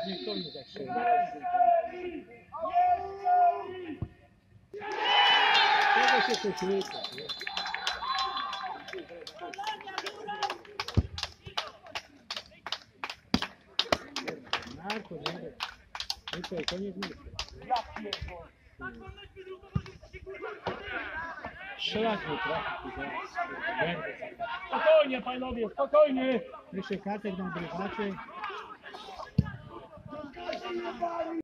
niech to nie zakrzyczy. Czego się tu kłóca? Marko, nie. To nie jest. Strzelać nie trafi. Spokojnie panowie, spokojnie. Jeszcze kartek nam grywacie.